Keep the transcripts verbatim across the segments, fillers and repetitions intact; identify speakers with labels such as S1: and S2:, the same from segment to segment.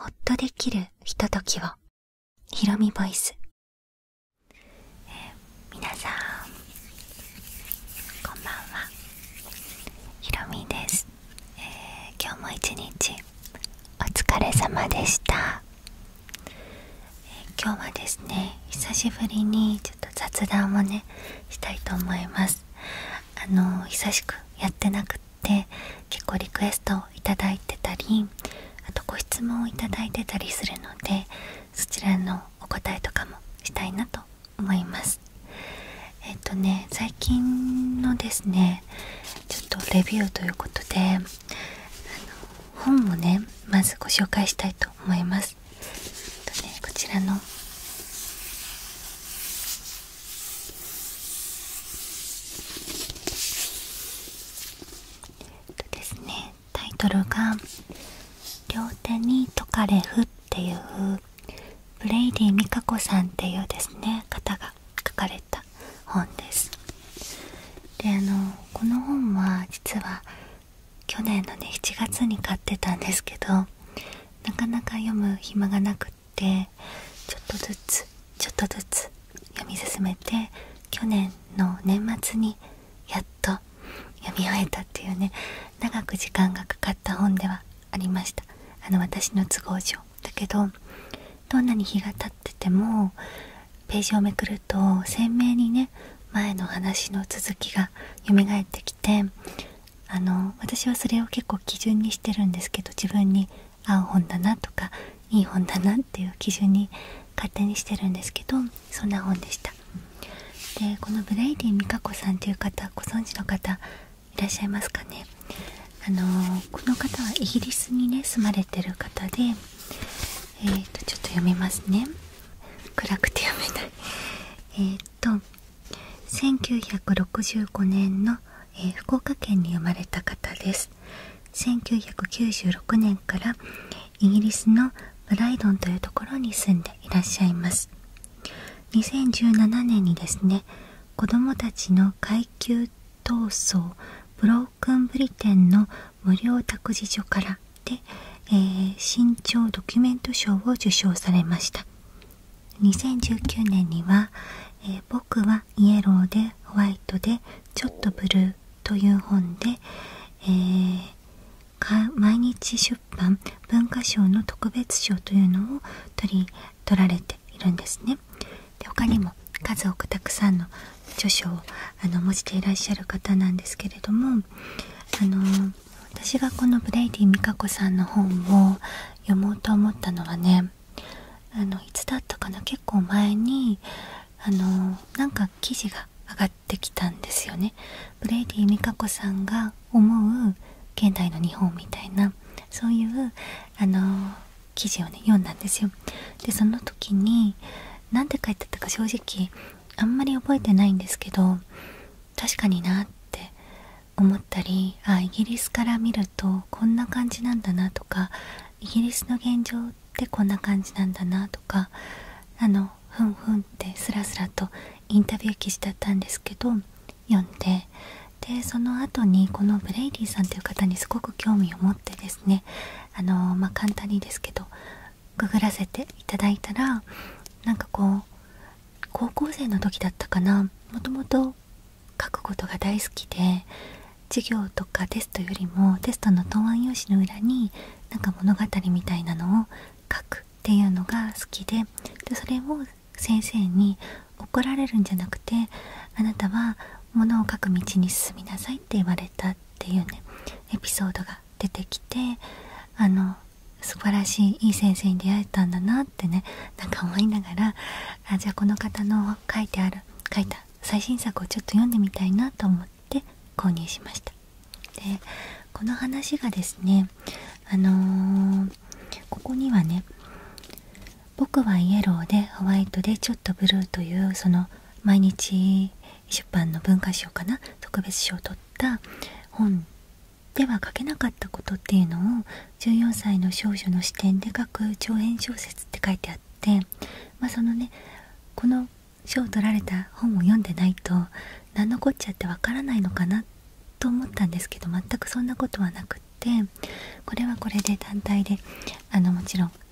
S1: ほっとできるひとときを。ひろみボイス。えー、皆さんこんばんは、ひろみです。えー、今日も一日お疲れ様でした。えー、今日はですね、久しぶりにちょっと雑談をねしたいと思います。あの久しくやってなくって結構リクエストをいただいてたり、あとご質問をいただいてたりするので、そちらのお答えとかもしたいなと思います。えっとね最近のですねちょっとレビューということで、あの本をねまずご紹介したいと思います。えっとねこちらのタイトルが両手に解かれふっていうブレイディ・ミカコさんっていうですね方が書かれた本です。であのこの本は実は去年のねしちがつに買ってたんですけど、なかなか読む暇がなくってちょっとずつちょっとずつ読み進めて、去年の年末にやっと読み終えたっていうね、長く時間がかかった本ではありました。あの私の都合上だけど、どんなに日が経っててもページをめくると鮮明にね前の話の続きが蘇ってきて、あの私はそれを結構基準にしてるんですけど、自分に合う本だなとかいい本だなっていう基準に勝手にしてるんですけど、そんな本でした。でこのブレイディ・ミカコさんという方、ご存知の方いらっしゃいますかね。あのー、この方はイギリスにね住まれてる方で、えーとちょっと読みますね。暗くて読めない。えーとせんきゅうひゃくろくじゅうごねんの、えー、福岡県に生まれた方です。せんきゅうひゃくきゅうじゅうろくねんからイギリスのブライドンというところに住んでいらっしゃいます。にせんじゅうななねんにですね、子どもたちの階級闘争ブロークンブリテンの無料託児所からで、えー、新潮ドキュメント賞を受賞されました。にせんじゅうきゅうねんには、えー、僕はイエローでホワイトでちょっとブルーという本で、えー、毎日出版文化賞の特別賞というのを取り取られているんですね。で他にも数多くたくさんの著書をあの持ちていらっしゃる方なんですけれども、あの私がこのブレイディ・ミカコさんの本を読もうと思ったのはね、あのいつだったかな、結構前にあのなんか記事が上がってきたんですよね。ブレイディ・ミカコさんが思う現代の日本みたいな、そういうあの記事をね読んだんですよ。でその時に何て書いてあったか正直あんまり覚えてないんですけど、確かになって思ったり、あイギリスから見るとこんな感じなんだなとか、イギリスの現状ってこんな感じなんだなとか、あのふんふんってスラスラとインタビュー記事だったんですけど読んで、でその後にこのブレイディさんという方にすごく興味を持ってですね、あのまあ簡単にですけどググらせていただいたら、なんかこう高校生の時だったかな、もともと書くことが大好きで、授業とかテストよりもテストの答案用紙の裏になんか物語みたいなのを書くっていうのが好きで、でそれを先生に怒られるんじゃなくて、あなたは物を書く道に進みなさいって言われたっていうねエピソードが出てきて、あの素晴らしいいい先生に出会えたんだなってね、なんか思いながら、あじゃあこの方の書いてある書いた最新作をちょっと読んでみたいなと思って購入しました。でこの話がですね、あのー、ここにはね僕はイエローでホワイトでちょっとブルーというその毎日出版の文化賞かな特別賞を取った本では書けなかったことっていうのをじゅうよんさいの少女の視点で書く長編小説って書いてあって、まあそのねこの賞を取られた本を読んでないと何のこっちゃってわからないのかなと思ったんですけど、全くそんなことはなくって、これはこれで単体であのもちろん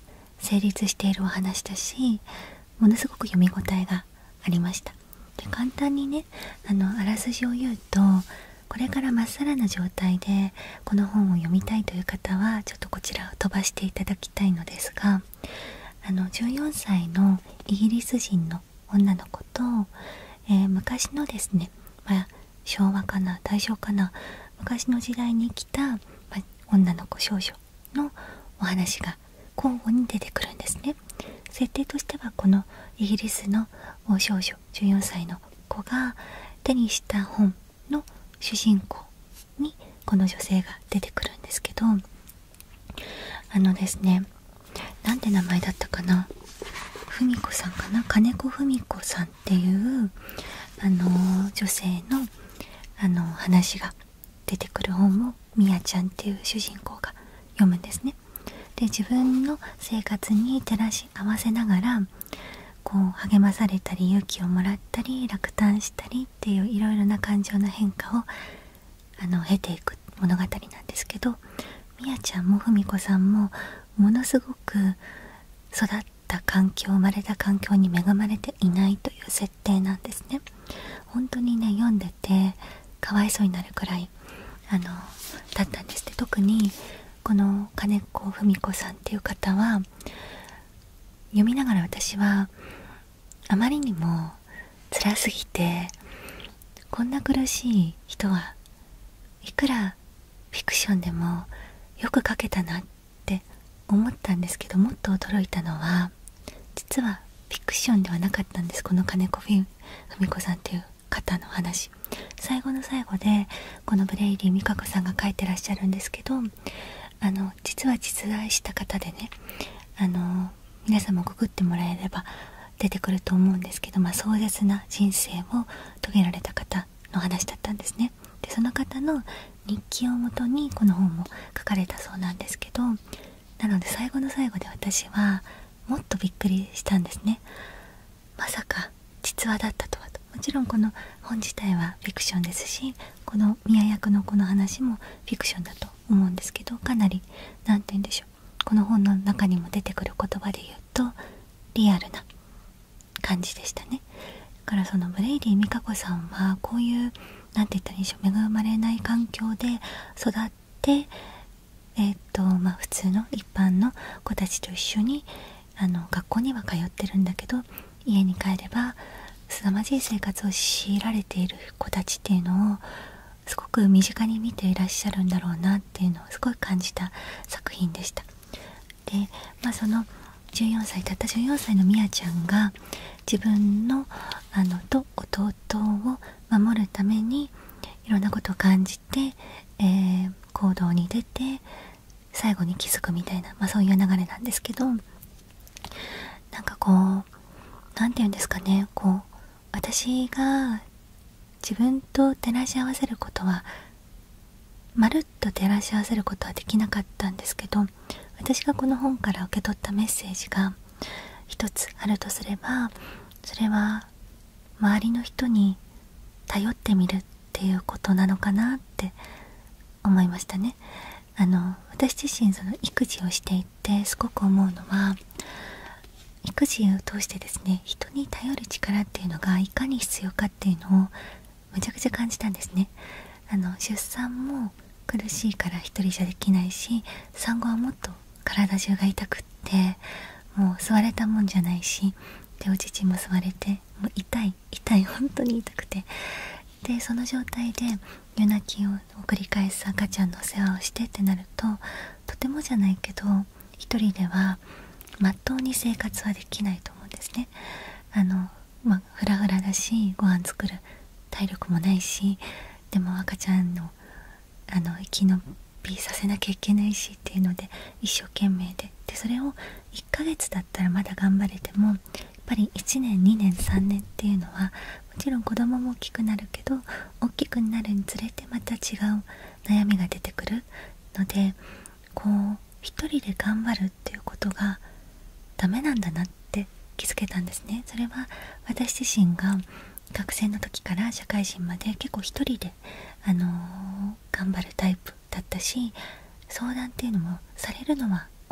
S1: 成立しているお話だし、ものすごく読み応えがありました。で、簡単にね、あのあらすじを言うと、これからまっさらな状態でこの本を読みたいという方はちょっとこちらを飛ばしていただきたいのですが、あのじゅうよんさいのイギリス人の女の子と、えー、昔のですね、まあ、昭和かな大正かな、昔の時代に生きた、まあ、女の子少女のお話が交互に出てくるんですね。設定としてはこのイギリスの少女じゅうよんさいの子が手にした本の主人公にこの女性が出てくるんですけど、あのですね、なんて名前だったかな、ふみこさんかな、金子ふみこさんっていうあの女性のあの話が出てくる本をみやちゃんっていう主人公が読むんですね。で、自分の生活に照らし合わせながらこう励まされたり勇気をもらったり落胆したりっていういろいろな感情の変化をあの経ていく物語なんですけど、みやちゃんもふみこさんもものすごく育った環境、生まれた環境に恵まれていないという設定なんですね。本当にね、読んでてかわいそうになるくらいあのだったんです。で、特にこの金子ふみこさんっていう方は読みながら私はあまりにも辛すぎて、こんな苦しい人はいくらフィクションでもよく書けたなって思ったんですけど、もっと驚いたのは実はフィクションではなかったんです。この金子ふみこさんっていう方の話、最後の最後でこのブレイディ・ミカコさんが書いてらっしゃるんですけど、あの実は実在した方でね、あの皆さんもググってもらえれば出てくると思うんですけど、まあ、壮絶な人生を遂げられた方の話だったんですね。で、その方の日記をもとにこの本も書かれたそうなんですけど、なので最後の最後で私はもっとびっくりしたんですね。まさか実話だったとはと。もちろんこの本自体はフィクションですし、この宮役のこの話もフィクションだと思うんですけど、かなり何て言うんでしょう、この本の中にも出てくる言葉で言うとリアルな感じでしたね。だからそのブレイディ・ミカコさんはこういうなんて言ったらいいでしょう、恵まれない環境で育ってえーっとまあ普通の一般の子たちと一緒にあの学校には通ってるんだけど、家に帰れば凄まじい生活を強いられている子たちっていうのをすごく身近に見ていらっしゃるんだろうなっていうのをすごい感じた作品でした。で、まあそのじゅうよんさい、たったじゅうよんさいのみやちゃんが自分のあのと弟を守るためにいろんなことを感じて、えー、行動に出て最後に気づくみたいな、まあ、そういう流れなんですけど、なんかこうなんて言うんですかね、こう私が自分と照らし合わせることはまるっと照らし合わせることはできなかったんですけど、私がこの本から受け取ったメッセージが一つあるとすれば、それは周りの人に頼ってみるっていうことなのかなって思いましたね。あの私自身その育児をしていてすごく思うのは、育児を通してですね、人に頼る力っていうのがいかに必要かっていうのをむちゃくちゃ感じたんですね。あの出産も苦しいから一人じゃできないし、産後はもっと体中が痛くってもう座れたもんじゃないし、でお乳も吸われてもう痛い痛い本当に痛くて、でその状態で夜泣きを繰り返す赤ちゃんの世話をしてってなると、とてもじゃないけど一人ではまっとうに生活はできないと思うんですね。あのまあフラフラだし、ご飯作る体力もないし、でも赤ちゃんのあの生き延びさせなきゃいけないしっていうので一生懸命で、でそれをいっかげつだったらまだ頑張れても、やっぱりいちねんにねんさんねんっていうのはもちろん子供も大きくなるけど、大きくなるにつれてまた違う悩みが出てくるので、こう一人で頑張るっていうことがダメなんだなって気づけたんですね。それは私自身が学生の時から社会人まで結構一人で、あのー、頑張るタイプだったし、相談っていうのもされるのは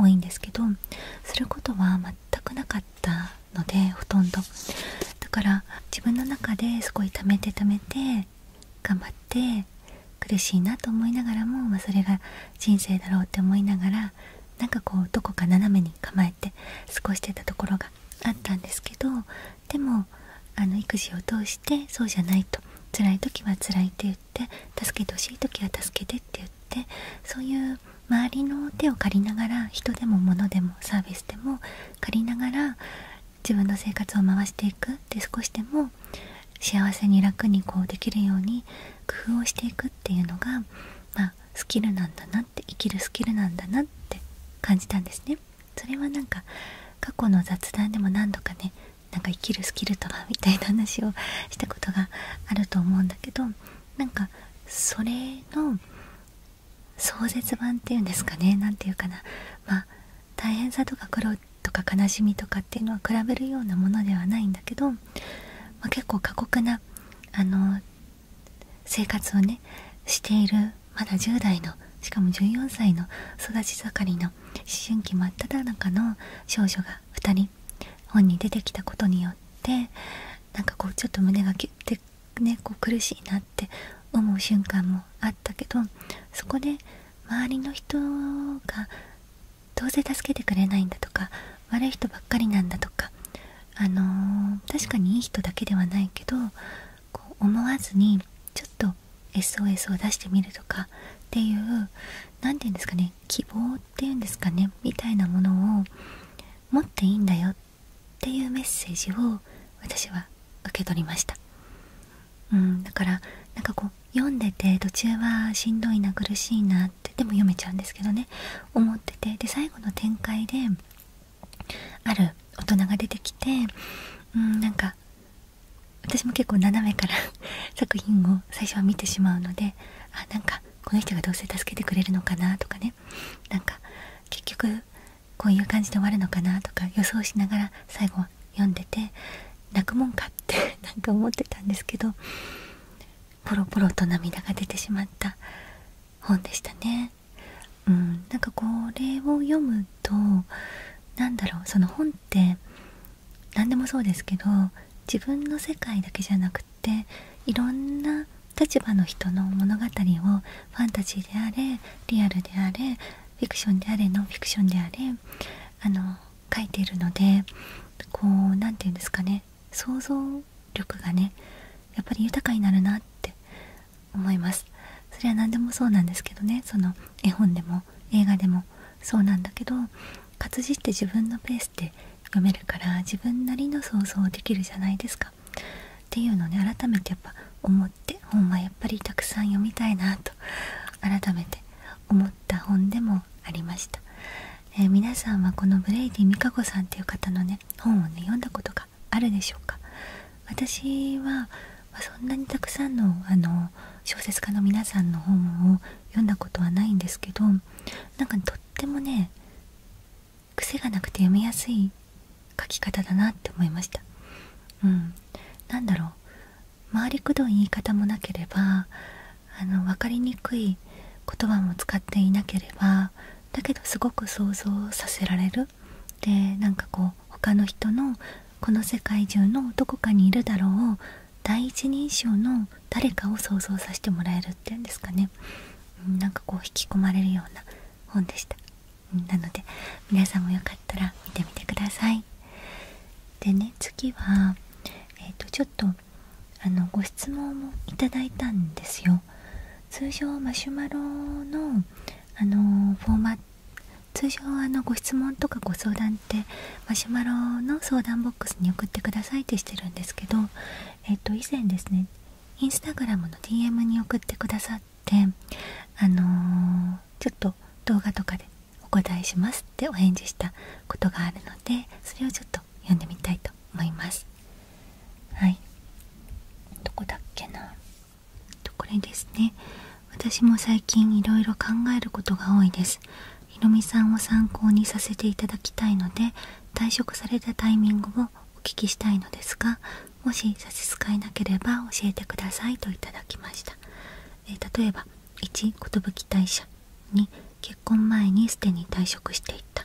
S1: 多いんですけど、することは全くなかったので、ほとんどだから自分の中ですごい溜めて溜めて頑張って苦しいなと思いながらも、まあ、それが人生だろうって思いながら、なんかこうどこか斜めに構えて過ごしてたところがあったんですけど、でもあの育児を通してそうじゃないと、辛い時は辛いって言って、助けてほしい時は助けてって言って、そういう周りの手を借りながら、人でも物でもサービスでも借りながら自分の生活を回していく。で、少しでも幸せに楽にこうできるように工夫をしていくっていうのが、まあスキルなんだなって、生きるスキルなんだなって感じたんですね。それはなんか過去の雑談でも何度かね、なんか生きるスキルとはみたいな話をしたことがあると思うんだけど、なんかそれの壮絶版っていうんですかね、なんていうかな、まあ大変さとか苦労とか悲しみとかっていうのは比べるようなものではないんだけど、まあ、結構過酷なあの生活をねしている、まだじゅう代の、しかもじゅうよんさいの育ち盛りの思春期真っ只中の少女がふたり本に出てきたことによって、なんかこうちょっと胸がキュッてね、こう苦しいなって思う瞬間もあったけど、そこで周りの人がどうせ助けてくれないんだとか、悪い人ばっかりなんだとか、あのー、確かにいい人だけではないけど、こう思わずにちょっと エスオーエス を出してみるとかっていう、なんていうんですかね、希望っていうんですかね、みたいなものを持っていいんだよっていうメッセージを私は受け取りました。うん、だからなんかこう読んでて途中はしんどいな、苦しいなって、でも読めちゃうんですけどね、思ってて、で最後の展開である大人が出てきて、うん、なんか私も結構斜めから作品を最初は見てしまうので、あ、なんかこの人がどうせ助けてくれるのかなとかね、なんか結局こういう感じで終わるのかなとか予想しながら最後読んでて、泣くもんかってなんか思ってたんですけど、ポロポロと涙が出てしまった本でしたね。うん、なんかこれを読むと、なんだろう、その本って何でもそうですけど、自分の世界だけじゃなくっていろんな立場の人の物語をファンタジーであれ、リアルであれ、フィクションであれ、ノンフィクションであれ、あの書いているので、こうなんていうんですかね、想像力がねやっぱり豊かになるなって思います。それは何でもそうなんですけどね、その絵本でも映画でもそうなんだけど、活字って自分のペースで読めるから自分なりの想像できるじゃないですかっていうのをね、改めてやっぱ思って、本はやっぱりたくさん読みたいなと改めて思った本でもありました。えー、皆さんはこのブレイディ・ミカコさんっていう方のね本をね読んだことがあるでしょうか。私は、まあ、そんなにたくさんのあの小説家の皆さんの本を読んだことはないんですけど、なんかとってもね癖がなくて読みやすい書き方だなって思いました。うん、なんだろう、回りくどい言い方もなければ、あの分かりにくい言葉も使っていなければ、だけどすごく想像させられる。で、なんかこう他の人のこの世界中のどこかにいるだろう第一人称の誰かを想像させてもらえるっていうんですかね、うん、なんかこう引き込まれるような本でした。うん、なので皆さんもよかったら見てみてください。でね、次はえっとちょっとあのご質問もいただいたんですよ。通常マシュマロのあのフォーマット、通常あのご質問とかご相談ってマシュマロの相談ボックスに送ってくださいってしてるんですけど、えっと以前ですね、インスタグラムの ディーエム に送ってくださって、あのー、ちょっと動画とかでお答えしますってお返事したことがあるので、それをちょっと読んでみたいと思います。はい、どこだっけな、これですね。私も最近いろいろ考えることが多いです。ひろみさんを参考にさせていただきたいので、退職されたタイミングをお聞きしたいのですが、もし差し支えなければ教えてくださいといただきました。えー、例えばいち、寿退社、に、結婚前にすでに退職していた、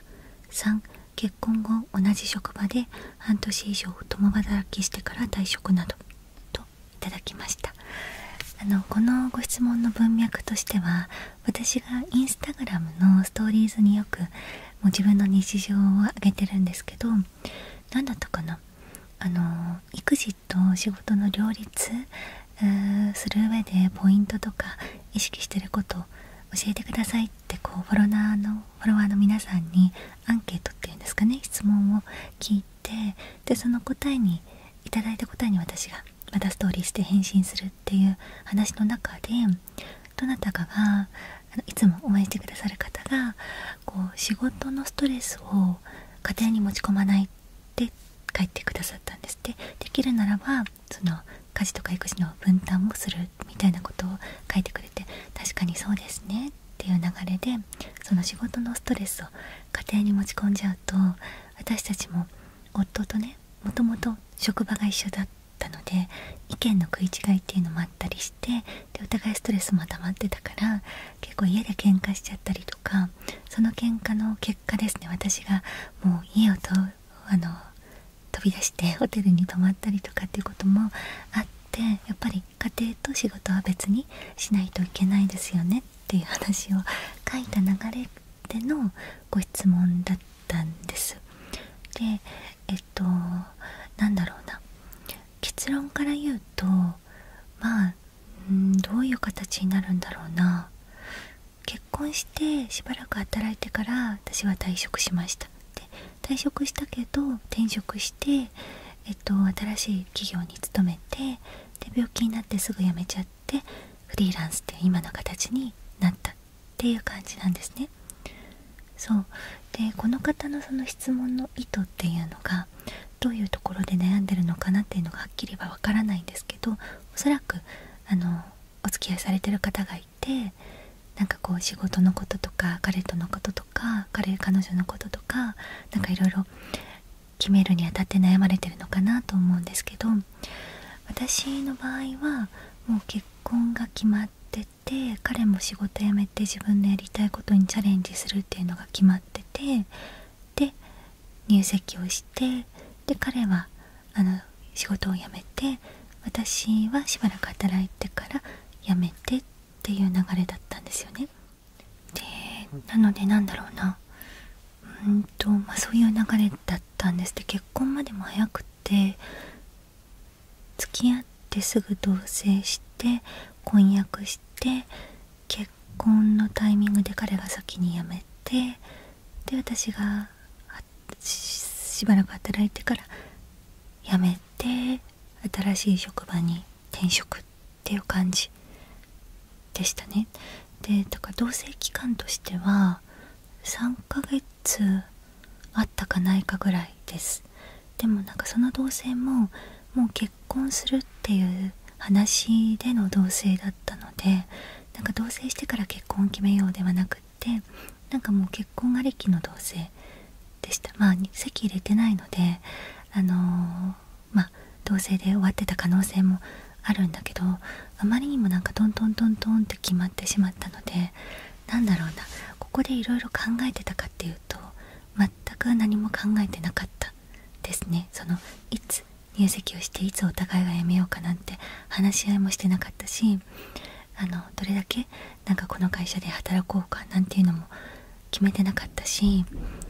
S1: さん結婚後同じ職場で半年以上共働きしてから退職などといただきました。あのこのご質問の文脈としては、私がインスタグラムのストーリーズによくもう自分の日常を上げてるんですけど、何だったかな、あの育児と仕事の両立する上でポイントとか意識してることを教えてくださいってこうフォロワーのフォロワーの皆さんにアンケートっていうんですかね、質問を聞いて、でその答えにいただいた答えに私がまたストーリーして返信するっていう話の中で、どなたかがあのいつも応援してくださる方がこう仕事のストレスを家庭に持ち込まないって書いてくださったんですって。できるならばその家事とか育児の分担をするみたいなことを書いてくれて、確かにそうですねっていう流れで、その仕事のストレスを家庭に持ち込んじゃうと、私たちも夫とねもともと職場が一緒だったので意見の食い違いっていうのもあったりして、でお互いストレスも溜まってたから結構家で喧嘩しちゃったりとか、その喧嘩の結果ですね、私がもう家をとあの飛び出してホテルに泊まったりとかっていうこともあって、やっぱり家庭と仕事は別にしないといけないですよねっていう話を書いた流れでのご質問だったんです。でえっとなんだろうな、結論から言うとまあんどういう形になるんだろうな。結婚してしばらく働いてから私は退職しました。で退職したけど転職して、えっと、新しい企業に勤めて、で病気になってすぐ辞めちゃってフリーランスっていう今の形になったっていう感じなんですね。そうでこの方のその質問の意図っていうのがどういうところで悩んでるのかなっていうのがはっきりはわからないんですけど、おそらくあのお付き合いされてる方がいて、なんかこう仕事のこととか彼とのこととか彼彼女のこととかなんかいろいろ決めるにあたって悩まれてるのかなと思うんですけど、私の場合はもう結婚が決まってて、彼も仕事辞めて自分のやりたいことにチャレンジするっていうのが決まってて、で入籍をして、で彼はあの仕事を辞めて、私はしばらく働いてから辞めてっていう流れだったんですよね。でなのでなんだろうな、うんとまあそういう流れだったんです。で結婚までも早くて、付き合ってすぐ同棲して婚約して結婚のタイミングで彼が先に辞めて、で私がしばらく働いてから辞めて新しい職場に転職っていう感じでしたね。でだから同棲期間としてはさんかげつあったかないかぐらいです。でもなんかその同棲ももう結婚するっていう話での同棲だったので、なんか同棲してから結婚を決めようではなくって、なんかもう結婚ありきの同棲でした。まあ籍入れてないのであのー、まあ同棲で終わってた可能性もあるんだけど、あまりにもなんかトントントントンって決まってしまったので、なんだろうな、ここでいろいろ考えてたかっていうと全く何も考えてなかったですね。そのいつ入籍をしていつお互いが辞めようかなんて話し合いもしてなかったし、あのどれだけなんかこの会社で働こうかなんていうのも決めてなかったし、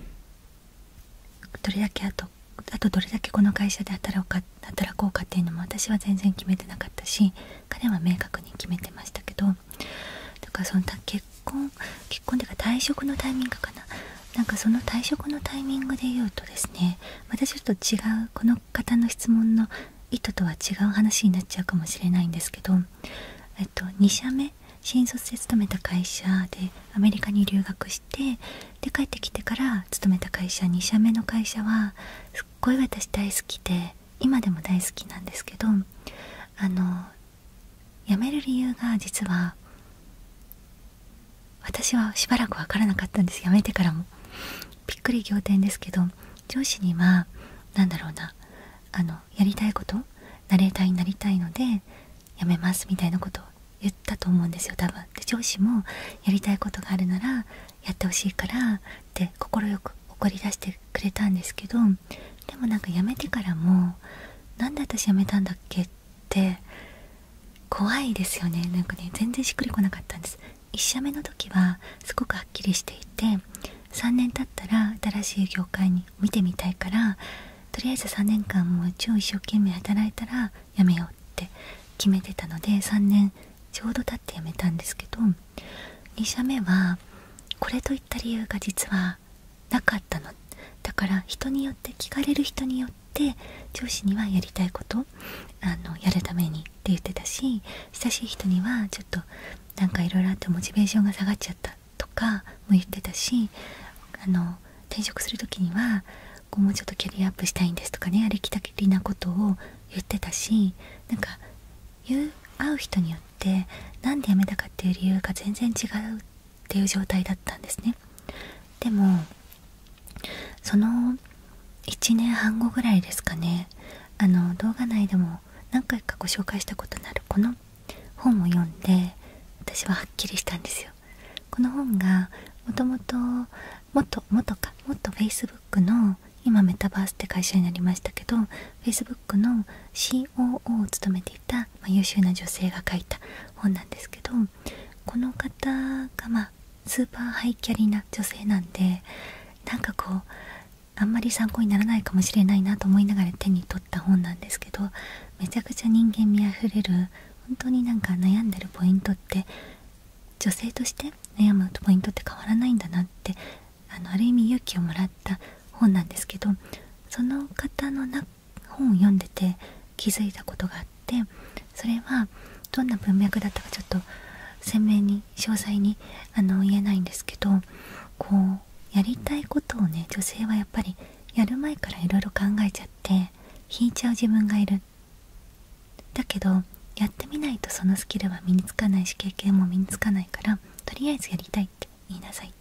S1: どれだけあとあとどれだけこの会社で働こうか働こうかっていうのも私は全然決めてなかったし、彼は明確に決めてましたけど、だからその結婚結婚っていうか退職のタイミングかな、なんかその退職のタイミングで言うとですね、またちょっと違うこの方の質問の意図とは違う話になっちゃうかもしれないんですけど、えっとに社目新卒で勤めた会社でアメリカに留学して、で帰ってきてから勤めた会社に社目の会社はすっごい私大好きで今でも大好きなんですけど、あの辞める理由が実は私はしばらく分からなかったんです。辞めてからもびっくり仰天ですけど、上司にはなんだろうな、あのやりたいこと、ナレーターになりたいので辞めますみたいなことを言ったと思うんですよ多分。で上司もやりたいことがあるならやってほしいからって快く怒り出してくれたんですけど、でもなんか辞めてからもなんで私辞めたんだっけって怖いですよね。なんかね、全然しっくりこなかったんです。いち社目の時はすごくはっきりしていて、さんねん経ったら新しい業界に見てみたいから、とりあえずさんねんかんもう超一生懸命働いたら辞めようって決めてたので、さんねんちょうど経って辞めたんですけど、に社目はこれといった理由が実はなかったの。だから人によって、聞かれる人によって上司にはやりたいことあのやるためにって言ってたし、親しい人にはちょっとなんかいろいろあってモチベーションが下がっちゃったとかも言ってたし、あの転職する時にはこうもうちょっとキャリアアップしたいんですとかね、ありきたりなことを言ってたし、なんか言う会う人によってなんで辞めたかっていう理由が全然違うっていう状態だったんですね。でもそのいちねんはん後ぐらいですかね、あの動画内でも何回かご紹介したことのあるこの本を読んで、私ははっきりしたんですよ。この本がもともともっともっとかもっと Facebook の今メタバースって会社になりましたけど、 Facebook の シーオーオー を務めていた、まあ、優秀な女性が書いた本なんですけど、この方がまあスーパーハイキャリな女性なんで、なんかこうあんまり参考にならないかもしれないなと思いながら手に取った本なんですけど、めちゃくちゃ人間味あふれる、本当になんか悩んでるポイントって、女性として悩むポイントって変わらないんだなって、あのある意味勇気をもらった本なんですけど、その方のな本を読んでて気づいたことがあって、それはどんな文脈だったかちょっと鮮明に詳細にあの言えないんですけど、こうやりたいことをね、女性はやっぱりやる前からいろいろ考えちゃって引いちゃう自分がいる。だけどやってみないとそのスキルは身につかないし、経験も身につかないから、とりあえずやりたいって言いなさいって。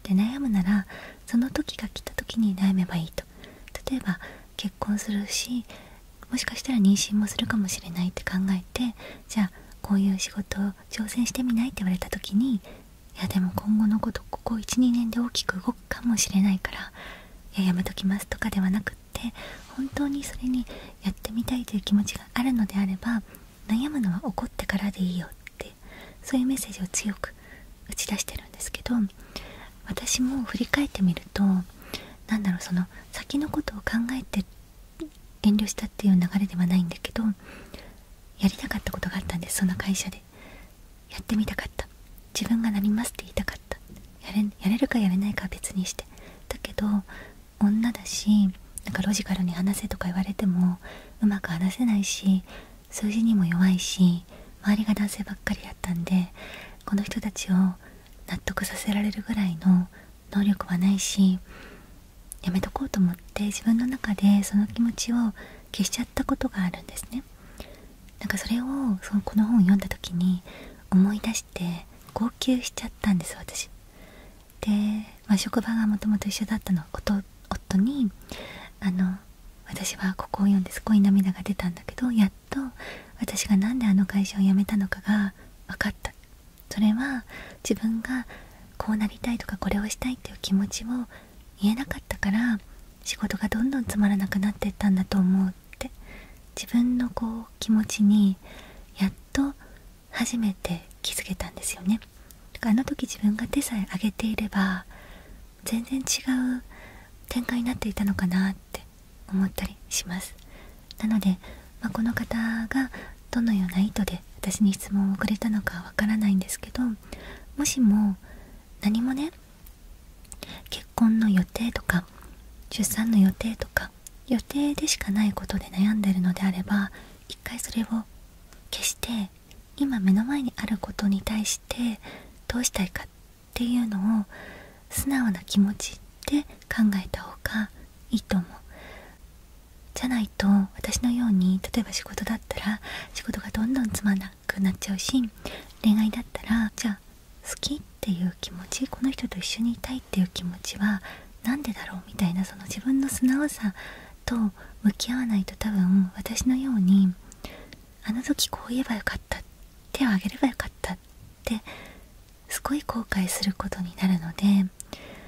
S1: で、悩むならその時が来た時に悩めばいいと。例えば結婚するし、もしかしたら妊娠もするかもしれないって考えて、じゃあこういう仕事を挑戦してみないって言われた時に、いやでも今後のことここいちにねんで大きく動くかもしれないから、いややめときますとかではなくって、本当にそれにやってみたいという気持ちがあるのであれば、悩むのは怒ってからでいいよって、そういうメッセージを強く打ち出してるんですけど、私も振り返ってみると、なんだろう、その先のことを考えて遠慮したっていう流れではないんだけど、やりたかったことがあったんです。その会社でやってみたかった、自分がなりますって言いたかった。やれ、やれるかやれないかは別にして、だけど女だし、なんかロジカルに話せとか言われてもうまく話せないし、数字にも弱いし、周りが男性ばっかりだったんで、この人たちを納得させられるぐらいの能力はないし、やめとこうと思って自分の中でその気持ちを消しちゃったことがあるんですね。なんかそれをそのこの本を読んだ時に思い出して号泣しちゃったんです、私で。まあ、職場がもともと一緒だったの夫夫にあの私はここを読んですごい涙が出たんだけど、やっと私がなんであの会社を辞めたのかが分かった。それは自分がこうなりたいとかこれをしたいっていう気持ちを言えなかったから、仕事がどんどんつまらなくなっていったんだと思うって、自分のこう気持ちにやっと初めて気づけたんですよね。だからあの時自分が手さえ挙げていれば全然違う展開になっていたのかなって思ったりします。なので、まあ、この方がどのような意図で私に質問をくれたのかわからないんですけど、もしも何もね、結婚の予定とか出産の予定とか予定でしかないことで悩んでるのであれば、一回それを消して今目の前にあることに対してどうしたいかっていうのを素直な気持ちで考えた方がいいと思う。じゃないと私のように、例えば仕事だったら仕事がどんどんつまんなくなっちゃうし、恋愛だったらじゃあ好きっていう気持ち、この人と一緒にいたいっていう気持ちはなんでだろうみたいな、その自分の素直さと向き合わないと、多分私のようにあの時こう言えばよかった、手を挙げればよかったってすごい後悔することになるので、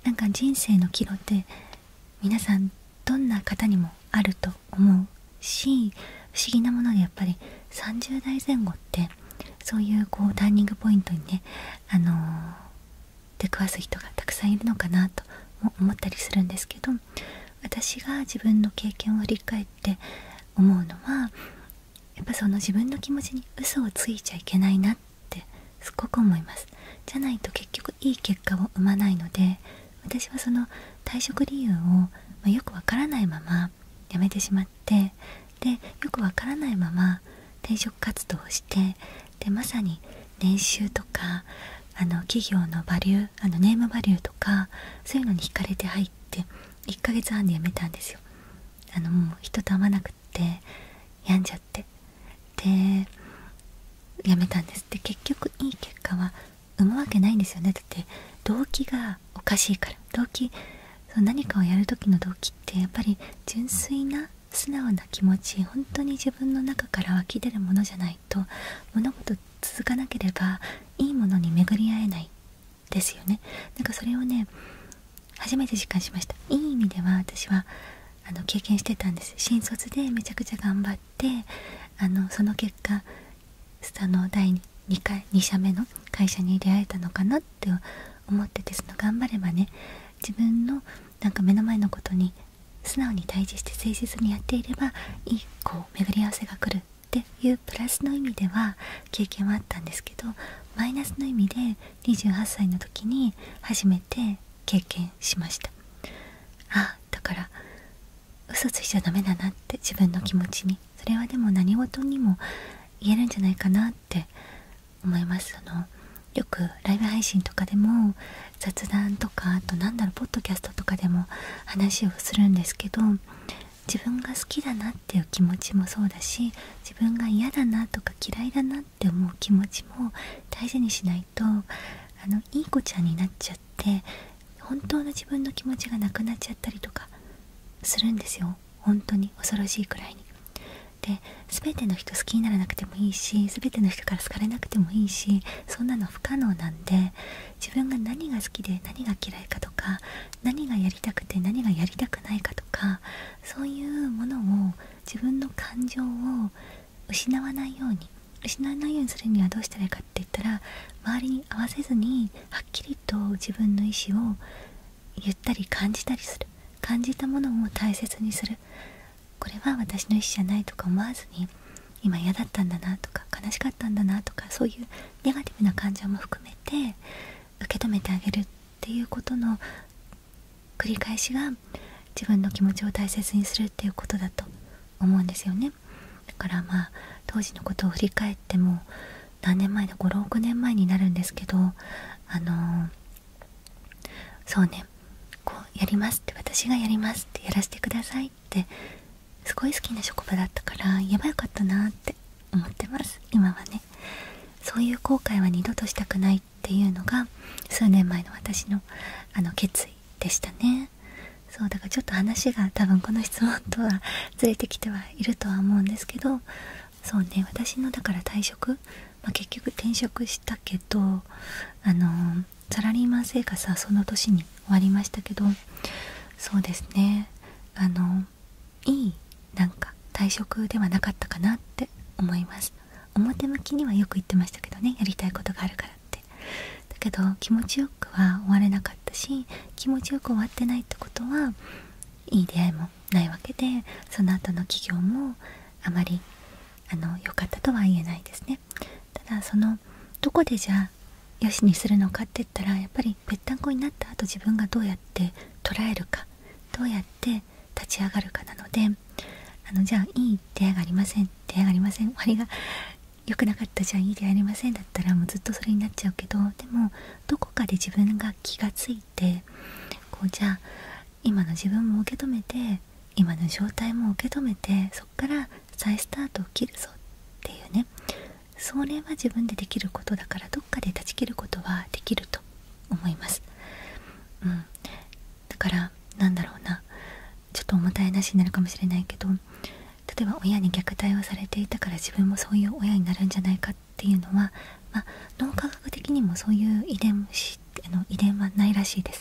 S1: なんか人生の岐路って皆さんどんな方にもあると思うし、不思議なものでやっぱりさんじゅう代前後ってそういうこうターニングポイントにね、あのー、出くわす人がたくさんいるのかなとも思ったりするんですけど、私が自分の経験を振り返って思うのは、やっぱその自分の気持ちに嘘をついちゃいけないなってすごく思います。じゃないと結局いい結果を生まないので、私はその退職理由を、まあ、よくわからないまま辞めてしまって、でよくわからないまま転職活動をして、でまさに年収とかあの企業のバリュー、あのネームバリューとかそういうのに惹かれて入っていっかげつはんで辞めたんですよ。あのもう人と会わなくって病んじゃって、で辞めたんです。で結局いい結果は生むわけないんですよね。だって動機がおかしいから。動機、その何かをやる時の動機ってやっぱり純粋な素直な気持ち、本当に自分の中から湧き出るものじゃないと物事続かなければいいものに巡り合えないですよね。なんかそれをね初めて実感しました。いい意味では私はあの経験してたんです。新卒でめちゃくちゃ頑張って、あのその結果あのだいにかいに社目の会社に出会えたのかなって思ってて、その頑張ればね、自分のなんか目の前のことに素直に対峙して誠実にやっていればいいこう巡り合わせが来るっていうプラスの意味では経験はあったんですけど、マイナスの意味でにじゅうはっさいの時に初めて経験しました。あ、だから嘘ついちゃダメだなって、自分の気持ちに。それはでも何事にも言えるんじゃないかなって思います。そのよくライブ配信とかでも雑談とか、あとなんだろうポッドキャストとかでも話をするんですけど、自分が好きだなっていう気持ちもそうだし、自分が嫌だなとか嫌いだなって思う気持ちも大事にしないと、あのいい子ちゃんになっちゃって本当の自分の気持ちがなくなっちゃったりとかするんですよ。本当に恐ろしいくらいに。で全ての人好きにならなくてもいいし、全ての人から好かれなくてもいいし、そんなの不可能なんで、自分が何が好きで何が嫌いかとか、何がやりたくて何がやりたくないかとか、そういうものを自分の感情を失わないように失わないようにするにはどうしたらいいかって言ったら、周りに合わせずにはっきりと自分の意思を言ったり感じたりする。感じたものを大切にする。これは私の意思じゃないとか思わずに、今嫌だったんだなとか悲しかったんだなとか、そういうネガティブな感情も含めて受け止めてあげるっていうことの繰り返しが自分の気持ちを大切にするっていうことだと思うんですよね。だからまあ当時のことを振り返っても何年前だ、ごろくねんまえになるんですけど、あのー、そうね、こうやりますって、私がやりますって、やらせてくださいってすごい好きな職場だったから言えばよかったなって思ってます。今はね、そういう後悔は二度としたくないっていうのが数年前の私のあの決意でしたね。そうだからちょっと話が多分この質問とはずれてきてはいるとは思うんですけど、そうね、私のだから退職、まあ、結局転職したけど、あのー、サラリーマン生活はその年に終わりましたけど、そうですね、あのいいなんか退職ではなかったかなって思います。表向きにはよく言ってましたけどね、やりたいことがあるからって。だけど気持ちよくは終われなかったし、気持ちよく終わってないってことはいい出会いもないわけで、その後の企業もあまりあの良かったとは言えないですね。ただそのどこでじゃあよしにするのかって言ったら、やっぱりぺったんこになった後自分がどうやって捉えるか、どうやって立ち上がるかなので、あのじゃあいい出会いがありません、出会いがありません、終わりが良くなかった、じゃあいい出会いありませんだったらもうずっとそれになっちゃうけど、でもどこかで自分が気がついて、こうじゃあ今の自分も受け止めて、今の状態も受け止めて、そっから再スタートを切るぞっていうね、それは自分でできることだから、どっかで断ち切ることはできると思います。うん、だからなんだろうな、ちょっと重たい話になるかもしれないけど、例えば親に虐待をされていたから自分もそういう親になるんじゃないかっていうのは、まあ、脳科学的にもそういう遺伝しあの遺伝はないらしいです。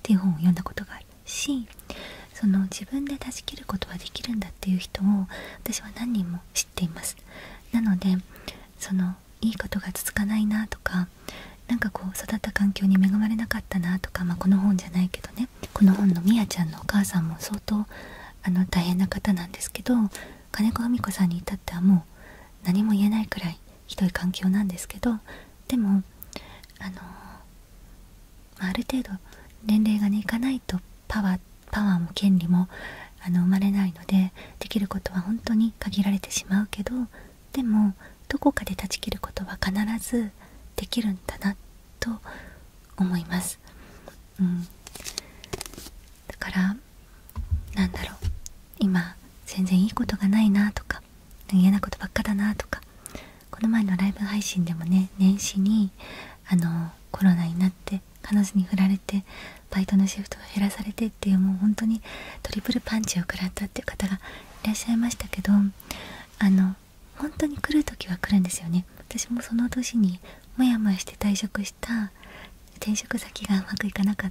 S1: っていう本を読んだことがあるし、その自分で断ち切ることはできるんだっていう人を私は何人も知っています。なのでそのいいことが続かないなとか、なんかこう育った環境に恵まれなかったなとか、まあ、この本じゃないけどね、この本のみやちゃんのお母さんも相当あの大変な方なんですけど、金子文子さんに至ってはもう何も言えないくらいひどい環境なんですけど、でもあの、まあ、ある程度年齢がねいかないとパワーパワーも権利もあの生まれないので、できることは本当に限られてしまうけど、でもどこかで断ち切ることは必ずできるんだなと思います。うん、だからなんだろう、今全然いいことがないなとか嫌なことばっかだなとか、この前のライブ配信でもね、年始にあのコロナになって彼女に振られてバイトのシフトが減らされてっていう、もう本当にトリプルパンチを食らったっていう方がいらっしゃいましたけど、あの本当に来る時は来るんですよね。私もその年にもやもやして退職した、転職先がうまくいかなかった、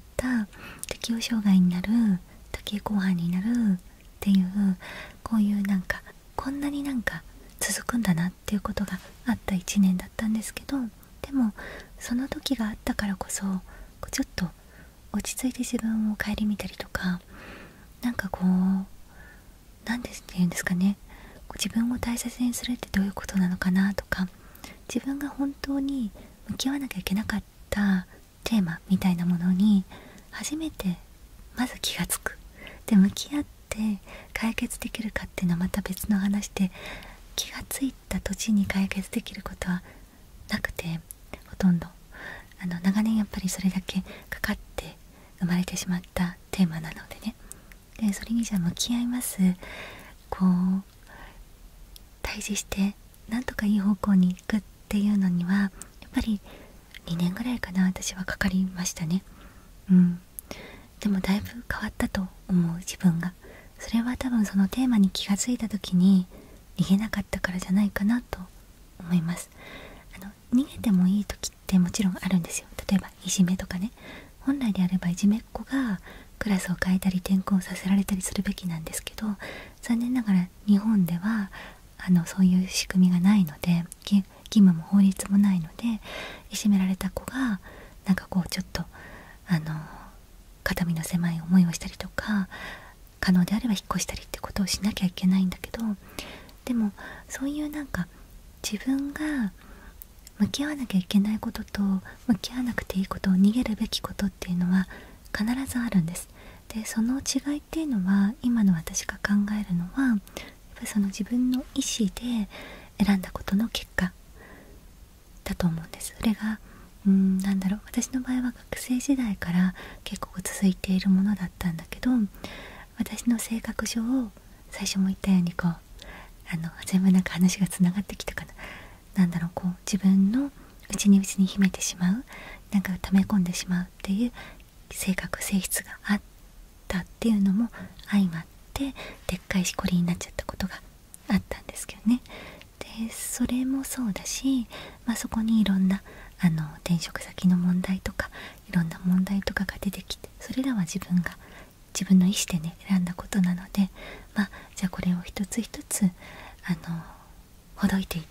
S1: 適応障害になる、多形後半になるっていう、こういうなんかこんなになんか続くんだなっていうことがあったいちねんだったんですけど、でもその時があったからこそちょっと落ち着いて自分を顧みたりとか、なんかこう何ですって言うんですかね、自分を大切にするってどういうことなのかなとか、自分が本当に向き合わなきゃいけなかったテーマみたいなものに初めてまず気がつく。で向き合って解決できるかっていうのはまた別の話で、気がついた土地に解決できることはなくて、ほとんどあの長年やっぱりそれだけかかって生まれてしまったテーマなのでね。でそれにじゃあ向き合います、こう対峙してなんとかいい方向に行くっていうのにはやっぱりにねんぐらいかな、私はかかりましたね。うんでもだいぶ変わったと思う、自分が。それは多分そのテーマに気がついた時に逃げなかったからじゃないかなと思います。あの逃げてもいい時ってもちろんあるんですよ。例えばいじめとかね、本来であればいじめっ子がクラスを変えたり転校させられたりするべきなんですけど、残念ながら日本ではあのそういう仕組みがないので、義務も法律もないので、いじめられた子がなんかこうちょっとあの肩身の狭い思いをしたりとか、可能であれば引っ越したりってことをしなきゃいけないんだけど、でもそういうなんか自分が向き合わなきゃいけないことと向き合わなくていいこと、逃げるべきことっていうのは必ずあるんです。でその違いっていうのは、今の私が考えるのはやっぱりその自分の意思で選んだことの結果だと思うんです。それがうーんなんだろう、私の場合は学生時代から結構続いているものだったんだけど、私の性格上最初も言ったようにこうあの全部なんか話がつながってきたかな、なんだろう、こう自分の内に内に秘めてしまう、なんか溜め込んでしまうっていう性格性質があったっていうのも相まってでっかいしこりになっちゃったことがあったんですけどね。でそれもそうだし、まあ、そこにいろんなあの転職先の問題とかいろんな問題とかが出てきて、それらは自分が自分の意思でね選んだことなので、まあじゃあこれを一つ一つあのほどいていって、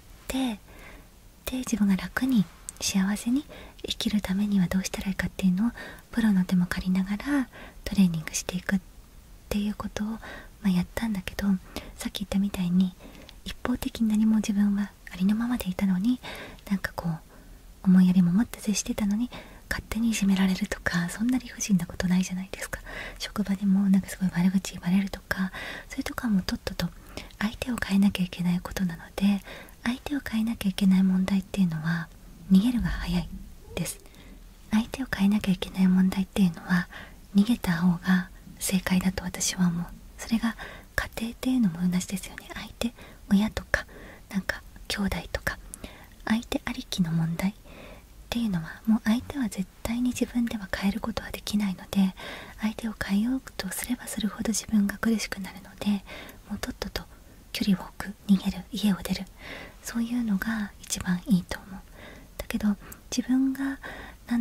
S1: で自分が楽に幸せに生きるためにはどうしたらいいかっていうのをプロの手も借りながらトレーニングしていくっていうことを、まあ、やったんだけど、さっき言ったみたいに一方的に何も自分はありのままでいたのに、なんかこう思いやりも持って接してたのに勝手にいじめられるとか、そんな理不尽なことないじゃないですか。職場でもなんかすごい悪口言われるとか、それとかもとっとと相手を変えなきゃいけないことなので、相手を変えなきゃいけない問題っていうのは逃げるが早いです。相手を変えなきゃいけない問題っていうのは逃げた方が正解だと私は思う。それが家庭っていうのも同じですよね。相手、親とかなんか兄弟とか相手ありきの問題っていうのは、もう相手は絶対に自分では変えることはできないので、相手を変えようとすればするほど自分が苦しくなるので、もうとっとと距離を置く、逃げる、家を出る、そういうのが一番いいと思う。だけど自分がなんだろう、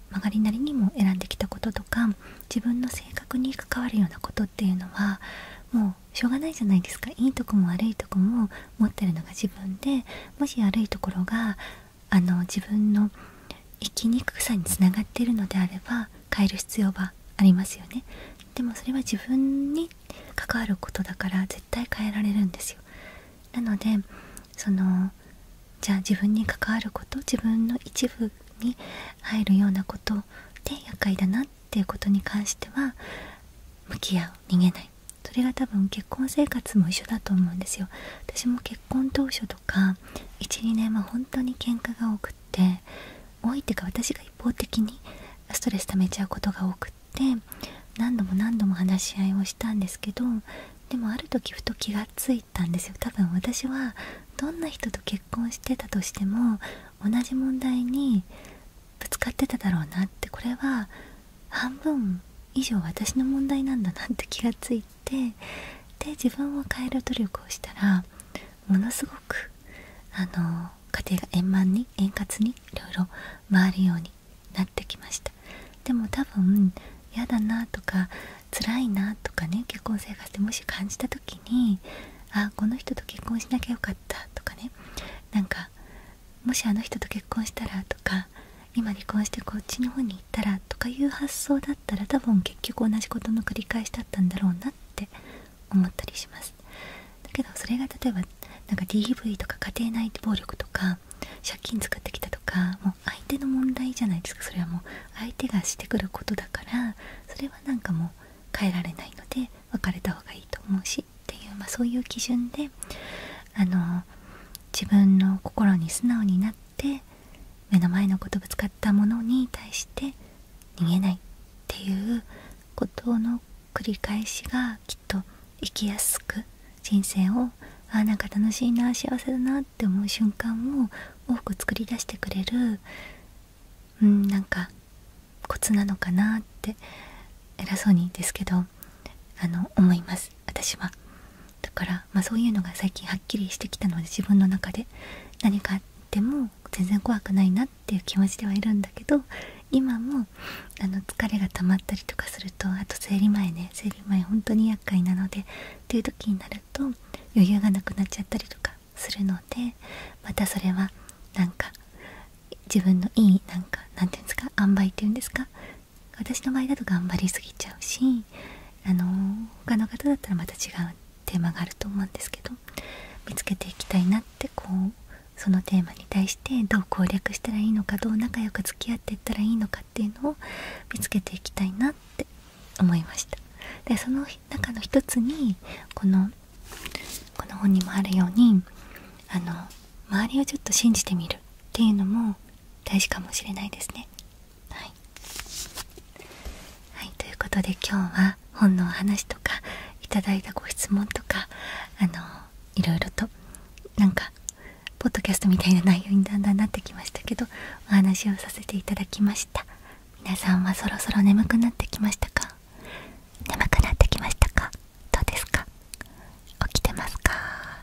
S1: 曲がりなりにも選んできたこととか、自分の性格に関わるようなことっていうのはもうしょうがないじゃないですか。いいとこも悪いとこも持ってるのが自分で、もし悪いところがあの自分の生きにくさにつながっているのであれば変える必要はありますよね。でもそれは自分に関わることだから絶対変えられるんですよ。なのでそのじゃあ自分に関わること、自分の一部に入るようなことで厄介だなっていうことに関しては向き合う、逃げない。それが多分結婚生活も一緒だと思うんですよ。私も結婚当初とか いち,に 年は本当に喧嘩が多くって多いっていうか、私が一方的にストレス溜めちゃうことが多くって何度も何度も話し合いをしたんですけど、でもある時ふと気がついたんですよ。多分私はどんな人と結婚してたとしても同じ問題にぶつかってただろうなって、これは半分以上私の問題なんだなって気がついて、で自分を変える努力をしたらものすごくあの家庭が円満に円滑にいろいろ回るようになってきました。でも多分嫌だなとか辛いなとかね、結婚生活でもし感じた時に、あ、この人と結婚しなきゃよかったとかね、なんかもしあの人と結婚したらとか、今離婚してこっちの方に行ったらとかいう発想だったら多分結局同じことの繰り返しだったんだろうなって思ったりします。だけどそれが例えばなんか ディーブイ とか家庭内暴力とか借金作ってきたとか、もう相手の問題じゃないですか。それはもう相手がしてくることだから、それはなんかもう変えられないので別れた方がいいと思うしっていう、まあ、そういう基準であの自分の心に素直になって目の前のことぶつかったものに対して逃げないっていうことの繰り返しがきっと生きやすく、人生をあなんか楽しいな幸せだなって思う瞬間を多く作り出してくれる、うんなんかコツなのかなって偉そうにですけどあの思います、私は。だから、まあ、そういうのが最近はっきりしてきたので、自分の中で何かあっても全然怖くないなっていう気持ちではいるんだけど、今もあの疲れが溜まったりとかすると、あと生理前ね生理前本当に厄介なのでっていう時になると余裕がなくなっちゃったりとかするので、またそれはなんか自分のいいなんかなんていうんですか、塩梅っていうんですか、私の場合だと頑張りすぎちゃうし、あの他の方だったらまた違うテーマがあると思うんですけど、見つけていきたいなって、こうそのテーマに対してどう攻略したらいいのか、どう仲良く付き合っていったらいいのかっていうのを見つけていきたいなって思いました。でその中の一つにこのこの本にもあるように、あの周りをちょっと信じてみるっていうのも大事かもしれないですね。はい、はい、ということで今日は本のお話とかいただいたご質問とかあのいろいろとなんかポッドキャストみたいな内容にだんだんなってきましたけど、お話をさせていただきました。皆さんはそろそろ眠くなってきましたか？眠くなってきましたか？どうですか？起きてますか？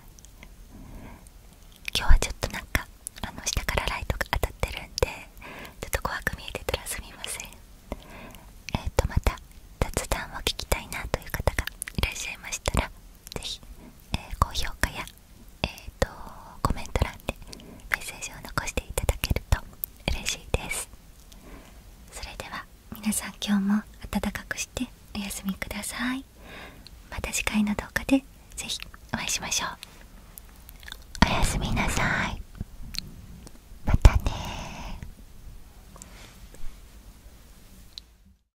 S1: 今日はちょっとなんかあの下からライトが当たってるんでちょっと怖く見えてたらすみません。えっとまた雑談を聞きたいなという方がいらっしゃいましたら、ぜひ、えー、高評価やえっとコメント欄でメッセージを残していただけると嬉しいです。それでは皆さん今日も暖かくしてお休みください。また次回の動画でぜひお会いしましょう。おやすみなさい。